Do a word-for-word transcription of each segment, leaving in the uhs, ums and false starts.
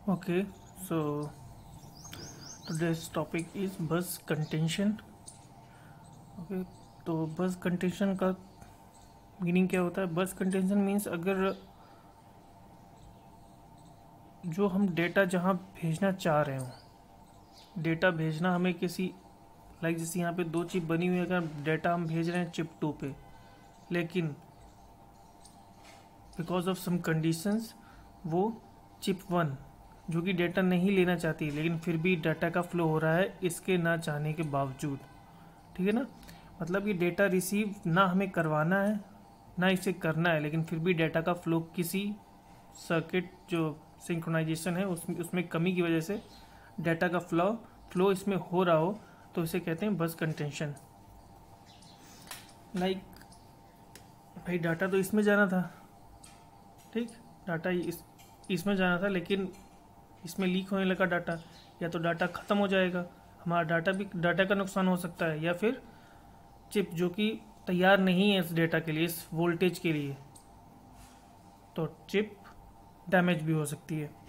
Okay, so today's topic is bus contention. Okay, तो बस contention का मीनिंग क्या होता है? बस कंटेंशन मीन्स अगर जो हम डेटा जहाँ भेजना चाह रहे हो, डेटा भेजना हमें किसी लाइक जैसे यहाँ पे दो चिप बनी हुई है, अगर डेटा हम भेज रहे हैं चिप टू पे, लेकिन बिकॉज ऑफ सम कंडीशंस वो चिप वन जो कि डेटा नहीं लेना चाहती, लेकिन फिर भी डाटा का फ्लो हो रहा है इसके ना चाहने के बावजूद। ठीक है ना, मतलब ये डेटा रिसीव ना हमें करवाना है ना इसे करना है, लेकिन फिर भी डेटा का फ्लो किसी सर्किट जो सिंक्रोनाइजेशन है उसमें उसमें कमी की वजह से डेटा का फ्लो फ्लो इसमें हो रहा हो, तो इसे कहते हैं बस कंटेंशन। लाइक भाई डाटा तो इसमें जाना था, ठीक, डाटा इस इसमें जाना था, लेकिन इसमें लीक होने लगा डाटा, या तो डाटा ख़त्म हो जाएगा, हमारा डाटा भी डाटा का नुकसान हो सकता है, या फिर चिप जो कि तैयार नहीं है इस डेटा के लिए, इस वोल्टेज के लिए, तो चिप डैमेज भी हो सकती है।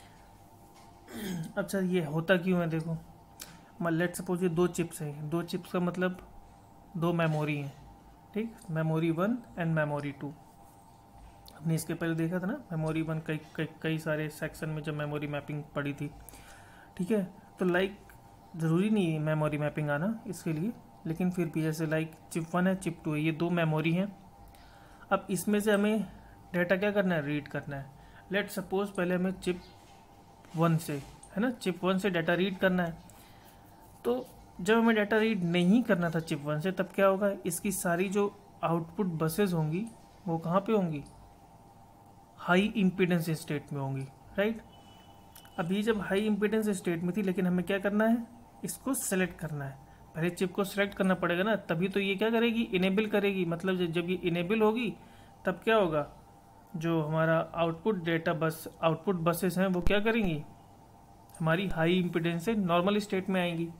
अच्छा, ये होता क्यों है? देखो, लेट्स सपोज ये दो चिप्स हैं, दो चिप्स का मतलब दो मेमोरी हैं, ठीक, memory one and memory two. हमने इसके पहले देखा था ना, मेमोरी वन कई कई कई सारे सेक्शन में जब मेमोरी मैपिंग पड़ी थी। ठीक है, तो लाइक ज़रूरी नहीं है मेमोरी मैपिंग आना इसके लिए, लेकिन फिर भी जैसे लाइक चिप वन है चिप टू है, ये दो मेमोरी हैं। अब इसमें से हमें डेटा क्या करना है? रीड करना है। लेट सपोज पहले हमें चिप वन से, है ना, चिप वन से डाटा रीड करना है। तो जब हमें डाटा रीड नहीं करना था चिप वन से, तब क्या होगा? इसकी सारी जो आउटपुट बसेस होंगी वो कहाँ पे होंगी? हाई इम्पीडेंस स्टेट में होंगी, राइट। अभी जब हाई इम्पीडेंस स्टेट में थी, लेकिन हमें क्या करना है? इसको सेलेक्ट करना है। पहले चिप को सेलेक्ट करना पड़ेगा ना, तभी तो ये क्या करेगी? इनेबल करेगी। मतलब जब ये इनेबल होगी तब क्या होगा? जो हमारा output data bus output buses हैं वो क्या करेंगी? हमारी हाई इम्पीडेंस से नॉर्मल स्टेट में आएंगी।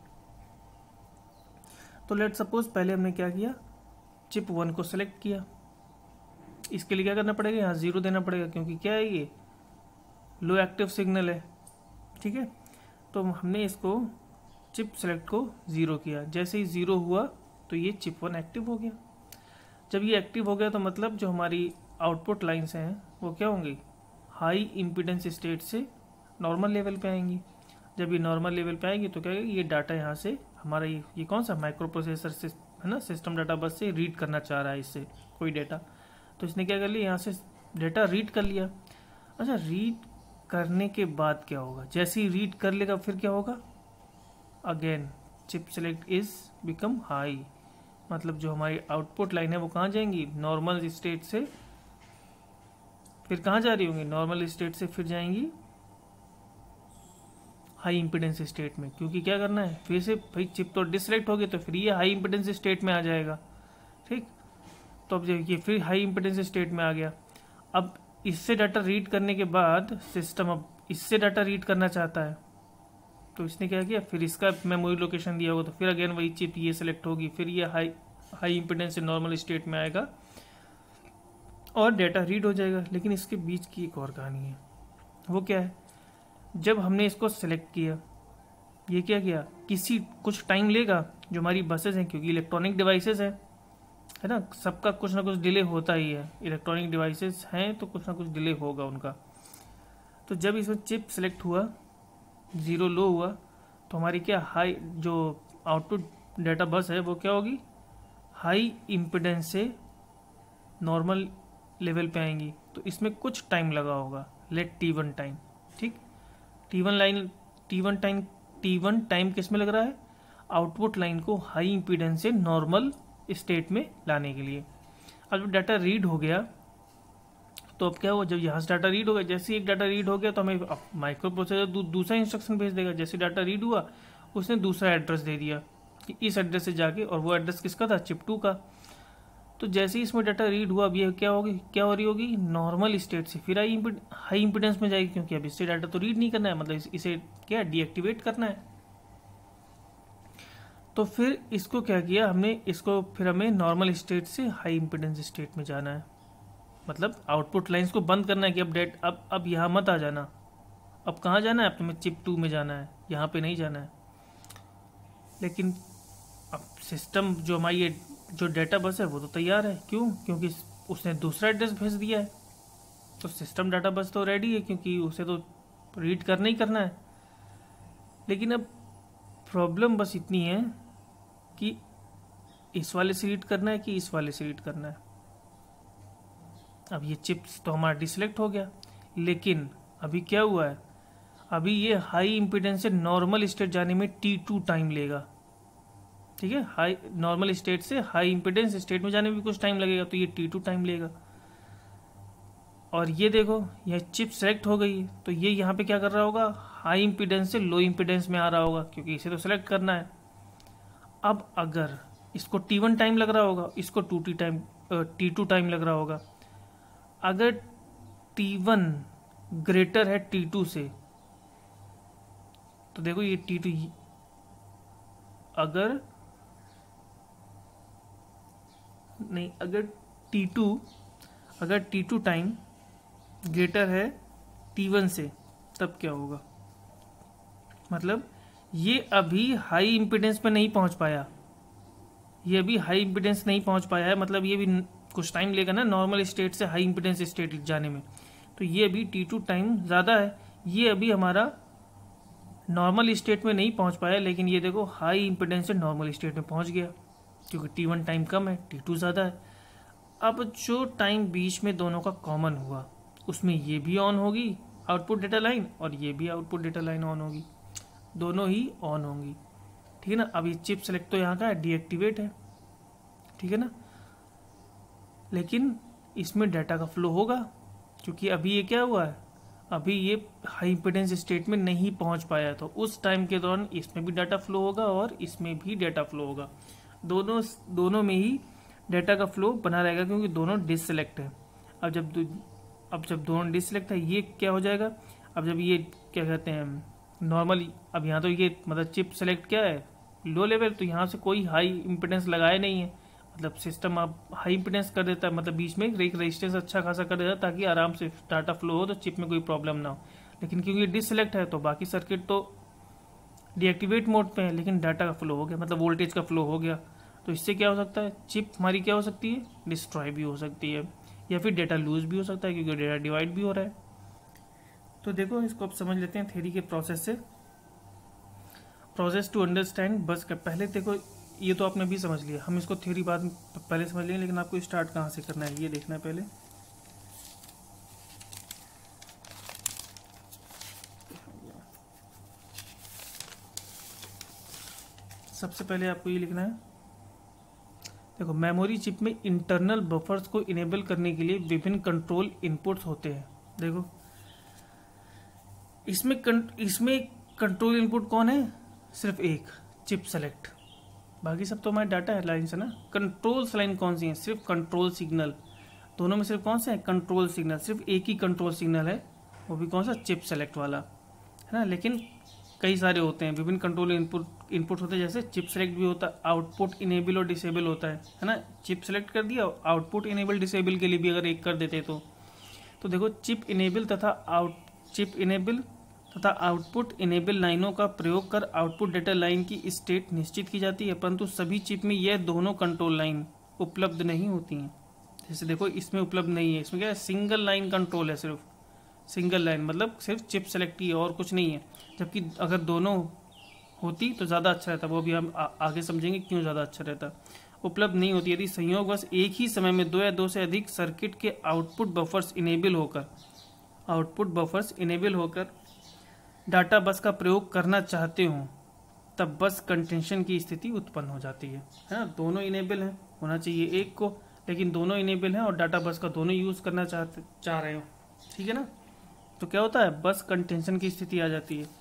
तो लेट सपोज पहले हमने क्या किया? चिप वन को सेलेक्ट किया। इसके लिए क्या करना पड़ेगा? यहाँ ज़ीरो देना पड़ेगा, क्योंकि क्या है, ये लो एक्टिव सिग्नल है। ठीक है, तो हमने इसको चिप सेलेक्ट को ज़ीरो किया। जैसे ही ज़ीरो हुआ तो ये चिप वन एक्टिव हो गया। जब ये एक्टिव हो गया तो मतलब जो हमारी आउटपुट लाइन्स हैं वो क्या होंगी? हाई इम्पीडेंस स्टेट से नॉर्मल लेवल पे आएंगी। जब ये नॉर्मल लेवल पे आएंगी तो क्या है, ये डाटा यहाँ से हमारा ये ये कौन सा माइक्रो प्रोसेसर से, है ना, सिस्टम डाटा बस से रीड करना चाह रहा है इससे कोई डेटा, तो इसने क्या कर लिया? यहाँ से डेटा रीड कर लिया। अच्छा, रीड करने के बाद क्या होगा? जैसे ही रीड कर लेगा फिर क्या होगा? Again chip select is become high, मतलब जो हमारी आउटपुट लाइन है वो कहाँ जाएंगी? नॉर्मल स्टेट से फिर कहाँ जा रही होंगी? नॉर्मल स्टेट से फिर जाएंगी हाई इम्पीडेंस स्टेट में, क्योंकि क्या करना है? फिर से भाई चिप तो डिसलेक्ट हो गई, तो फिर ये हाई इम्पीडेंस स्टेट में आ जाएगा। ठीक, तो अब देखिए फिर हाई इम्पीडेंस स्टेट में आ गया। अब इससे डाटा रीड करने के बाद सिस्टम अब इससे डाटा रीड करना चाहता है, तो इसने क्या किया? फिर इसका मेमोरी लोकेशन दिया होगा, तो फिर अगेन वही चिप ये सेलेक्ट होगी, फिर ये हाई हाई इम्पीडेंस से नॉर्मल स्टेट में आएगा और डाटा रीड हो जाएगा। लेकिन इसके बीच की एक और कहानी है। वो क्या है? जब हमने इसको सेलेक्ट किया, ये क्या किया? किसी कुछ टाइम लेगा, जो हमारी बसेस हैं, क्योंकि इलेक्ट्रॉनिक डिवाइसेस हैं, है ना, सबका कुछ ना कुछ डिले होता ही है। इलेक्ट्रॉनिक डिवाइसेस हैं तो कुछ ना कुछ डिले होगा उनका। तो जब इसमें चिप सेलेक्ट हुआ, ज़ीरो लो हुआ, तो हमारी क्या हाई जो आउटपुट डाटा बस है वो क्या होगी? हाई इम्पीडेंस से नॉर्मल लेवल पे आएंगी। तो इसमें कुछ टाइम लगा होगा, लेट टी वन टाइम। ठीक, T one line T one time T one time किस में लग रहा है? आउटपुट लाइन को हाई इम्पीडेंस से नॉर्मल स्टेट में लाने के लिए। अब जब डाटा रीड हो गया तो अब क्या हुआ? जब यहाँ से डाटा रीड हो गया, जैसे एक डाटा रीड हो गया तो हमें माइक्रो प्रोसेसर दू, दूसरा इंस्ट्रक्शन भेज देगा। जैसे डाटा रीड हुआ उसने दूसरा एड्रेस दे दिया कि इस एड्रेस से जाके, और वो एड्रेस किसका था? चिप टू का। तो जैसे ही इसमें डाटा रीड हुआ, अब ये क्या होगी क्या हो रही होगी? नॉर्मल स्टेट से फिर हाई हाई इम्पीडेंस में जाएगी, क्योंकि अब इससे डाटा तो रीड नहीं करना है, मतलब इसे क्या डीएक्टिवेट करना है। तो फिर इसको क्या किया हमने? इसको फिर हमें नॉर्मल स्टेट से हाई इम्पीडेंस स्टेट में जाना है, मतलब आउटपुट लाइंस को बंद करना है कि अब डेट अब अब यहाँ मत आ जाना, अब कहाँ जाना है, अब तुम्हें चिप टू में जाना है, यहाँ पे नहीं जाना है। लेकिन अब सिस्टम जो हमारी ये जो डेटा बस है वो तो तैयार है, क्यों? क्योंकि उसने दूसरा एड्रेस भेज दिया है, तो सिस्टम डाटा बस तो रेडी है, क्योंकि उसे तो रीड करना ही करना है। लेकिन अब प्रॉब्लम बस इतनी है कि इस वाले से रीड करना है कि इस वाले से रीड करना है। अब ये चिप्स तो हमारा डिसेलेक्ट हो गया, लेकिन अभी क्या हुआ है, अभी ये हाई इम्पीडेंस से नॉर्मल स्टेट जाने में टी टू टाइम लेगा। ठीक है, हाई नॉर्मल स्टेट से हाई इम्पीडेंस स्टेट में जाने में भी कुछ टाइम लगेगा, तो ये टी टू टाइम लेगा। और ये देखो, यह चिप सेलेक्ट हो गई है, तो ये यहाँ पे क्या कर रहा होगा, हाई इम्पीडेंस से लो इम्पीडेंस में आ रहा होगा, क्योंकि इसे तो सेलेक्ट करना है। अब अगर इसको टी वन टाइम लग रहा होगा, इसको two T time T two time लग रहा होगा। अगर टी वन ग्रेटर है टी टू से, तो देखो ये टी टू, अगर नहीं, अगर टी टू अगर टी टू टाइम ग्रेटर है टी वन से, तब क्या होगा, मतलब ये अभी हाई इम्पीडेंस पे नहीं पहुंच पाया, ये अभी हाई इम्पीडेंस नहीं पहुंच पाया है, मतलब ये भी कुछ टाइम लेगा ना नॉर्मल स्टेट से हाई इम्पीडेंस स्टेट जाने में। तो ये अभी टी टू टाइम ज़्यादा है, ये अभी हमारा नॉर्मल स्टेट में नहीं पहुंच पाया, लेकिन ये देखो हाई इम्पीडेंस से नॉर्मल स्टेट में पहुंच गया, क्योंकि टी वन टाइम कम है, टी टू ज़्यादा है। अब जो टाइम बीच में दोनों का कॉमन हुआ, उसमें ये भी ऑन होगी आउटपुट डेटा लाइन, और ये भी आउटपुट डेटा लाइन ऑन होगी, दोनों ही ऑन होंगी। ठीक है ना। अब ये चिप सेलेक्ट तो यहाँ का डीएक्टिवेट है, ठीक है ना, लेकिन इसमें डाटा का फ्लो होगा, क्योंकि अभी ये क्या हुआ है, अभी ये हाई इम्पीडेंस स्टेट में नहीं पहुंच पाया, तो उस टाइम के दौरान इसमें भी डाटा फ्लो होगा और इसमें भी डाटा फ्लो होगा, दोनों दोनों में ही डाटा का फ्लो बना रहेगा, क्योंकि दोनों डिससेलेक्ट है। अब जब अब जब दोनों डिससेलेक्ट है, ये क्या हो जाएगा, अब जब ये क्या कहते हैं नॉर्मल, अब यहाँ तो ये मतलब चिप सेलेक्ट क्या है, लो लेवल, तो यहाँ से कोई हाई इम्पीडेंस लगाया नहीं है, मतलब सिस्टम आप हाई इम्पीडेंस कर देता है, मतलब बीच में एक रजिस्टेंस अच्छा खासा कर देता है, ताकि आराम से डाटा फ्लो हो, तो चिप में कोई प्रॉब्लम ना हो। लेकिन क्योंकि डिससेलेक्ट है, तो बाकी सर्किट तो डीएक्टिवेट मोड पे है, लेकिन डाटा का फ्लो हो गया, मतलब वोल्टेज का फ्लो हो गया। तो इससे क्या हो सकता है, चिप हमारी क्या हो सकती है, डिस्ट्रॉय भी हो सकती है, या फिर डेटा लूज भी हो सकता है, क्योंकि डेटा डिवाइड भी हो रहा है। तो देखो, इसको अब समझ लेते हैं थ्योरी के प्रोसेस से। प्रोसेस टू अंडरस्टैंड बस का, पहले देखो ये तो आपने भी समझ लिया, हम इसको थ्योरी बाद में पहले समझ लेंगे, लेकिन आपको स्टार्ट कहाँ से करना है ये देखना है पहले। सबसे पहले आपको ये लिखना है, देखो मेमोरी चिप में इंटरनल बफर्स को इनेबल करने के लिए विभिन्न कंट्रोल इनपुट्स होते हैं। देखो इसमें कं, इसमें कंट्रोल इनपुट कौन है, सिर्फ एक, चिप सेलेक्ट, बाकी सब तो हमारे डाटा है लाइन से ना। कंट्रोल लाइन कौन सी है, सिर्फ कंट्रोल सिग्नल, दोनों में सिर्फ कौन सा है, कंट्रोल सिग्नल, सिर्फ एक ही कंट्रोल सिग्नल है, वो भी कौन सा, चिप सेलेक्ट वाला, है ना। लेकिन कई सारे होते हैं, विभिन्न कंट्रोल इनपुट इनपुट होते हैं, जैसे चिप सेलेक्ट भी होता है, आउटपुट इनेबल और डिसेबल होता है है ना। चिप सेलेक्ट कर दिया, आउटपुट इनेबल डिसेबल के लिए भी अगर एक कर देते तो तो देखो चिप इनेबल तथा आउट चिप इनेबल तथा आउटपुट इनेबल लाइनों का प्रयोग कर आउटपुट डेटा लाइन की स्टेट निश्चित की जाती है, परंतु सभी चिप में यह दोनों कंट्रोल लाइन उपलब्ध नहीं होती हैं। जैसे देखो इसमें उपलब्ध नहीं है, इसमें क्या है, सिंगल लाइन कंट्रोल है, सिर्फ सिंगल लाइन, मतलब सिर्फ चिप सेलेक्ट ही है और कुछ नहीं है। जबकि अगर दोनों होती तो ज़्यादा अच्छा रहता, वो भी हम आ, आगे समझेंगे क्यों ज़्यादा अच्छा रहता। उपलब्ध नहीं होती यदि संयोगवश एक ही समय में दो या दो से अधिक सर्किट के आउटपुट बफर्स इनेबल होकर आउटपुट बफर्स इनेबल होकर डाटा बस का प्रयोग करना चाहते हो, तब बस कंटेंशन की स्थिति उत्पन्न हो जाती है, है ना। दोनों इनेबल हैं, होना चाहिए एक को, लेकिन दोनों इनेबल हैं और डाटा बस का दोनों यूज़ करना चाहते चाह रहे हो, ठीक है ना। तो क्या होता है, बस कंटेंशन की स्थिति आ जाती है।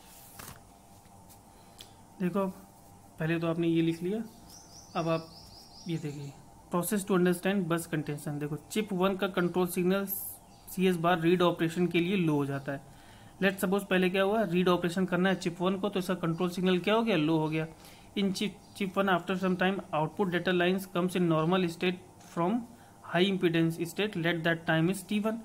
देखो पहले तो आपने ये लिख लिया, अब आप ये देखिए, process to understand bus contention. देखो चिप वन का control signal C S bar read operation के लिए लो हो जाता है। लेट सपोज पहले क्या हुआ, रीड ऑपरेशन करना है चिप वन को, तो इसका कंट्रोल सिग्नल क्या हो गया, लो हो गया। In chip chip one after some time output data lines comes in normal state from high impedance state, let that time is T one.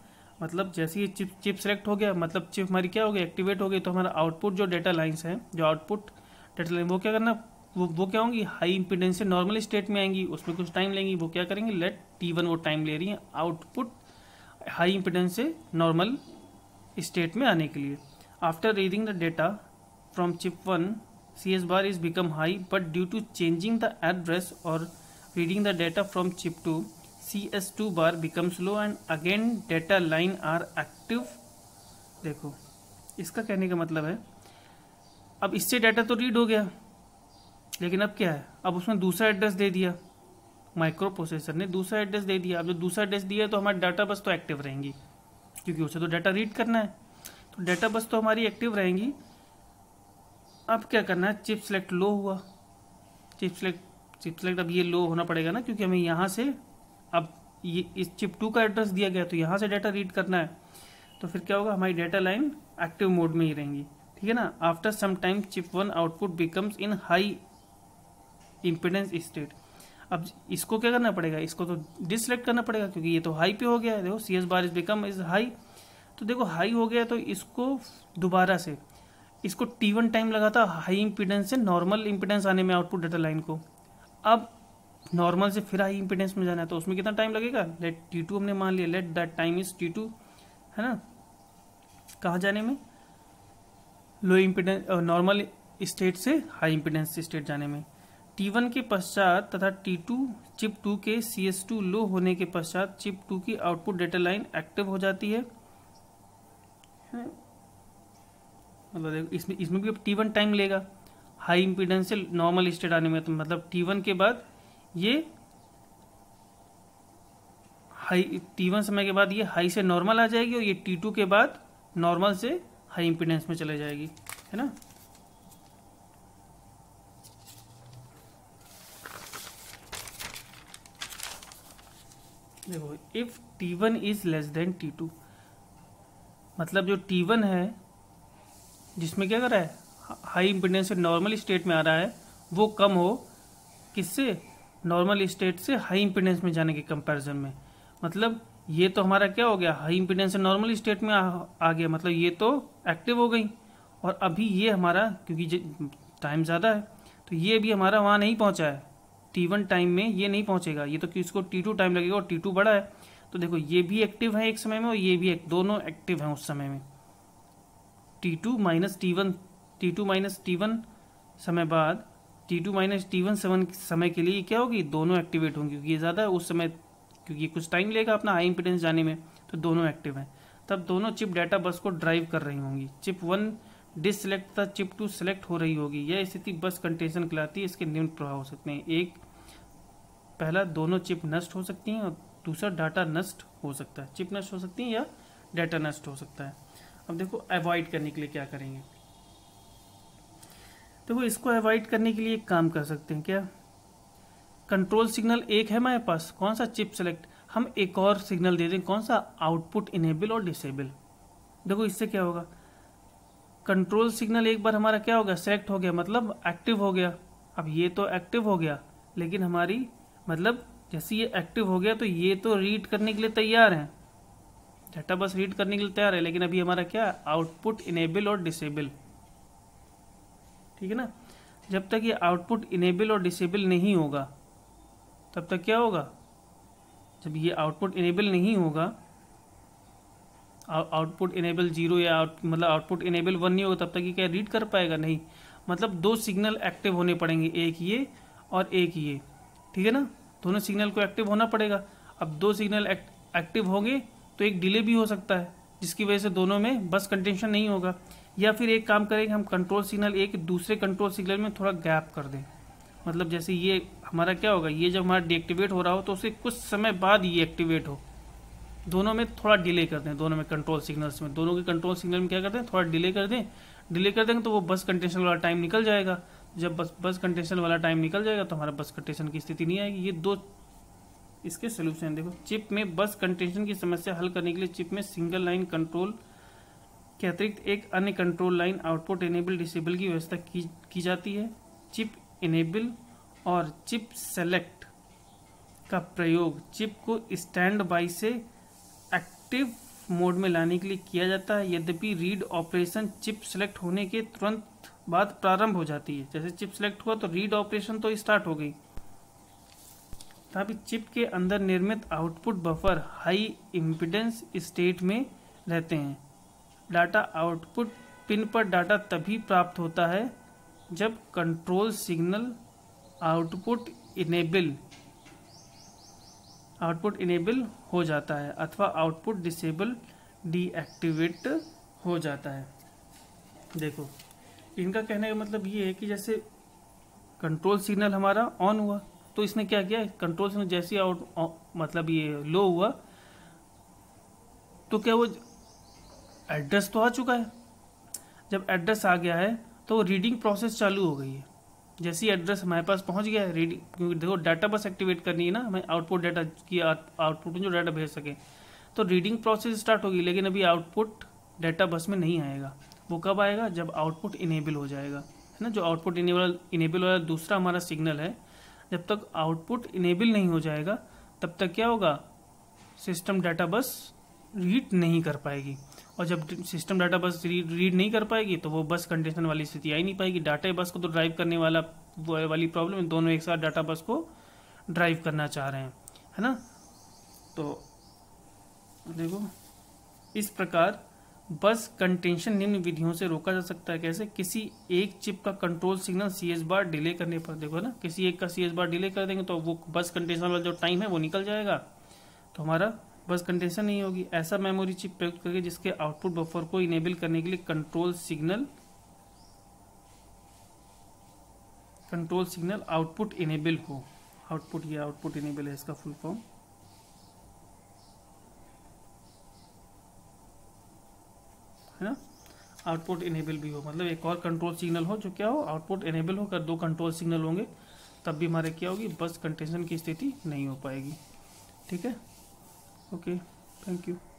मतलब जैसे ये चिप चिप सेलेक्ट हो गया, मतलब चिप हमारी क्या हो गई, एक्टिवेट हो गई, तो हमारा आउटपुट जो डेटा लाइन्स हैं, जो आउटपुट डेटा लाइन वो क्या करना, वो वो क्या होंगी, हाई इंपीडेंस से नॉर्मल स्टेट में आएंगी, उसमें कुछ टाइम लेंगी, वो क्या करेंगे, लेट टी वन वो टाइम ले रही है आउटपुट हाई इंपीडेंस से नॉर्मल स्टेट में आने के लिए। After reading the data from chip one C S bar is become high, but due to changing the address और reading the data from chip two C S two bar becomes low and again data line are active। देखो इसका कहने का मतलब है, अब इससे data तो रीड हो गया, लेकिन अब क्या है, अब उसने दूसरा एड्रेस दे दिया, माइक्रो प्रोसेसर ने दूसरा एड्रेस दे दिया। अब जो दूसरा एड्रेस दिया तो हमारी डाटा बस तो एक्टिव रहेंगी, क्योंकि उसे तो डाटा रीड करना है, तो डाटा बस तो हमारी एक्टिव रहेंगी। अब क्या करना है, चिप सेलेक्ट लो हुआ, चिप सेलेक्ट चिप सेलेक्ट अब ये लो होना पड़ेगा ना, क्योंकि हमें यहाँ से अब ये इस चिप टू का एड्रेस दिया गया, तो यहाँ से डाटा रीड करना है, तो फिर क्या होगा, हमारी डाटा लाइन एक्टिव मोड में ही रहेंगी, ठीक है ना। After some time chip one output becomes in high impedance state. अब इसको क्या करना पड़ेगा, इसको तो डिसलेक्ट करना पड़ेगा, क्योंकि ये तो हाई पे हो गया है। देखो C S bar is become is high, तो देखो हाई हो गया, तो इसको दोबारा से इसको टी वन टाइम लगा था हाई इम्पिडेंस से नॉर्मल इम्पिडेंस आने में आउटपुट डाटा लाइन को। अब नॉर्मल से फिर हाई इम्पिडेंस में जाना है, तो उसमें कितना टाइम लगेगा, लेट टी टू हमने मान लिया, let that time is T two, है ना, कहाँ जाने में, लो इम्पिडेंस नॉर्मल स्टेट से हाई इम्पिडेंस स्टेट जाने में। टी वन के पश्चात तथा टी टू चिप टू के सी एस टू लो होने के पश्चात चिप टू की आउटपुट डेटा लाइन एक्टिव हो जाती है, मतलब इसमें इसमें भी अब टी वन टाइम लेगा हाई इम्पिडेंस से नॉर्मल स्टेट आने में, तो मतलब टी वन के बाद ये हाई टी वन समय के बाद ये हाई से नॉर्मल आ जाएगी, और ये टी टू के बाद नॉर्मल से हाई इम्पिडेंस में चले जाएगी, है ना। देखो if T one is less than T two, मतलब जो टी वन है जिसमें क्या कर रहा है, हाई इम्पिडेंस से नॉर्मल स्टेट में आ रहा है, वो कम हो किससे, नॉर्मल स्टेट से हाई इम्पिडेंस में जाने के कंपैरिजन में। मतलब ये तो हमारा क्या हो गया, हाई इम्पिडेंस से नॉर्मल स्टेट में आ, आ गया, मतलब ये तो एक्टिव हो गई, और अभी ये हमारा क्योंकि टाइम ज़्यादा है, तो ये भी हमारा वहाँ नहीं पहुँचा है, टी वन टाइम में ये नहीं पहुँचेगा, ये तो कि इसको टी टू टाइम लगेगा, और टी टू बड़ा है, तो देखो ये भी एक्टिव है एक समय में, और ये भी एक, दोनों एक्टिव हैं उस समय में। T two minus T one T two minus T one समय बाद T two minus T one seven समय के लिए क्या होगी, दोनों एक्टिवेट होंगी, क्योंकि ये ज़्यादा है उस समय, क्योंकि कुछ टाइम लेगा अपना हाई इम्पिडेंस जाने में, तो दोनों एक्टिव हैं। तब दोनों चिप डाटा बस को ड्राइव कर रही होंगी, चिप वन डिससेलेक्ट तथा चिप टू सेलेक्ट हो रही होगी। यह स्थिति बस कंटेंशन कहलाती है। इसके निम्न प्रभाव हो सकते हैं, एक पहला, दोनों चिप नष्ट हो सकती हैं, और दूसरा डाटा नष्ट हो सकता है, चिप नष्ट हो सकती है या डाटा नष्ट हो सकता है। अब देखो अवॉइड करने के लिए क्या करेंगे, देखो इसको अवॉइड करने के लिए एक काम कर सकते हैं, क्या, कंट्रोल सिग्नल एक है हमारे पास, कौन सा, चिप सेलेक्ट, हम एक और सिग्नल दे दें, कौन सा, आउटपुट इनेबल और डिसेबल। देखो इससे क्या होगा, कंट्रोल सिग्नल एक बार हमारा क्या हो गया, सेलेक्ट हो गया, मतलब एक्टिव हो गया। अब ये तो एक्टिव हो गया, लेकिन हमारी मतलब जैसे ये एक्टिव हो गया तो ये तो रीड करने के लिए तैयार है, डाटा बस रीड करने के लिए तैयार है, लेकिन अभी हमारा क्या, आउटपुट इनेबल और डिसेबल, ठीक है ना। जब तक ये आउटपुट इनेबल और डिसेबल नहीं होगा तब तक क्या होगा, जब ये आउटपुट इनेबल नहीं होगा, आउटपुट इनेबल जीरो या आउट मतलब आउटपुट इनेबल वन नहीं होगा, तब तक ये क्या रीड कर पाएगा, नहीं। मतलब दो सिग्नल एक्टिव होने पड़ेंगे, एक ये और एक ये, ठीक है ना, दोनों सिग्नल को एक्टिव होना पड़ेगा। अब दो सिग्नल एक्टिव होंगे तो एक डिले भी हो सकता है, जिसकी वजह से दोनों में बस कंटेंशन नहीं होगा। या फिर एक काम करेंगे, हम कंट्रोल सिग्नल एक दूसरे कंट्रोल सिग्नल में थोड़ा गैप कर दें, मतलब जैसे ये हमारा क्या होगा, ये जब हमारा डीएक्टिवेट हो रहा हो तो उससे कुछ समय बाद ये एक्टिवेट हो, दोनों में थोड़ा डिले कर दें, दोनों में कंट्रोल सिग्नल्स में, दोनों के कंट्रोल सिग्नल में क्या करते हैं, थोड़ा डिले कर दें। डिले कर देंगे तो वो बस कंटेंशन वाला टाइम निकल जाएगा, जब बस बस कंटेंशन वाला टाइम निकल जाएगा तो हमारा बस कंटेंशन की स्थिति नहीं आएगी। ये दो इसके सोल्यूशन देखो, चिप में बस कंटेंशन की समस्या हल करने के लिए चिप में सिंगल लाइन कंट्रोल के अतिरिक्त एक अन्य control line output enable disable की व्यवस्था की, की जाती है। चिप इनेबल और चिप सेलेक्ट का प्रयोग चिप को स्टैंड बाई से एक्टिव मोड में लाने के लिए किया जाता है। यद्यपि रीड ऑपरेशन चिप सेलेक्ट होने के तुरंत बाद प्रारंभ हो जाती है। जैसे चिप सेलेक्ट हुआ तो रीड ऑपरेशन तो स्टार्ट हो गई, तभी चिप के अंदर निर्मित output buffer high impedance state में रहते हैं। डाटा आउटपुट पिन पर डाटा तभी प्राप्त होता है जब control signal output enable output enable हो जाता है अथवा आउटपुट डिसेबल डीएक्टिवेट हो जाता है। देखो, इनका कहने का मतलब ये है कि जैसे कंट्रोल सिग्नल हमारा ऑन हुआ तो इसने क्या किया, कंट्रोल सिग्नल जैसे आउट मतलब ये लो हुआ तो क्या वो एड्रेस तो आ चुका है। जब एड्रेस आ गया है तो रीडिंग प्रोसेस चालू हो गई है। जैसे ही एड्रेस हमारे पास पहुंच गया है, रीडिंग, क्योंकि देखो डाटा बस एक्टिवेट करनी है ना हमें, आउटपुट डाटा की आउटपुट में जो डाटा भेज सके, तो रीडिंग प्रोसेस स्टार्ट होगी। लेकिन अभी आउटपुट डाटा बस में नहीं आएगा। वो कब आएगा, जब आउटपुट इनेबल हो जाएगा, है ना। जो आउटपुट इनेबल इनेबल वाला दूसरा हमारा सिग्नल है, जब तक आउटपुट इनेबल नहीं हो जाएगा तब तक क्या होगा, सिस्टम डाटा बस रीड नहीं कर पाएगी। और जब system data bus read read नहीं कर पाएगी तो वो बस कंडीशन वाली स्थिति आ ही नहीं पाएगी। डाटा बस को तो ड्राइव करने वाला वो वाली प्रॉब्लम है, दोनों एक साथ डाटा बस को ड्राइव करना चाह रहे हैं, है ना। तो देखो, इस प्रकार बस कंटेंशन निम्न विधियों से रोका जा सकता है। कैसे, किसी एक चिप का कंट्रोल सिग्नल सी एस बार डिले करने पर, देखो ना, किसी एक का सी एस बार डिले कर देंगे तो वो बस कंटेंशन वाला जो टाइम है वो निकल जाएगा, तो हमारा बस कंटेंशन नहीं होगी। ऐसा मेमोरी चिप प्रयुक्त करके जिसके आउटपुट बफर को इनेबल करने के लिए control signal control signal output enable हो। आउटपुट ये आउटपुट इनेबल है इसका फुल फॉर्म, है ना। आउटपुट इनेबल भी हो, मतलब एक और कंट्रोल सिग्नल हो जो क्या हो, आउटपुट इनेबल हो। कर दो कंट्रोल सिग्नल होंगे तब भी हमारे क्या होगी, बस कंटेंशन की स्थिति नहीं हो पाएगी। ठीक है, ओके, थैंक यू।